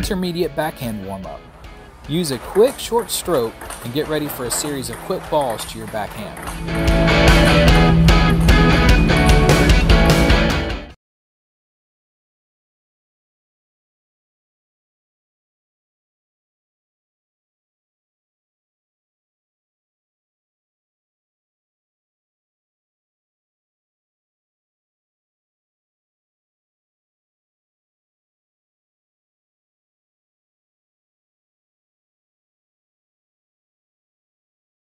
intermediate backhand warm-up. Use a quick short stroke and get ready for a series of quick balls to your backhand.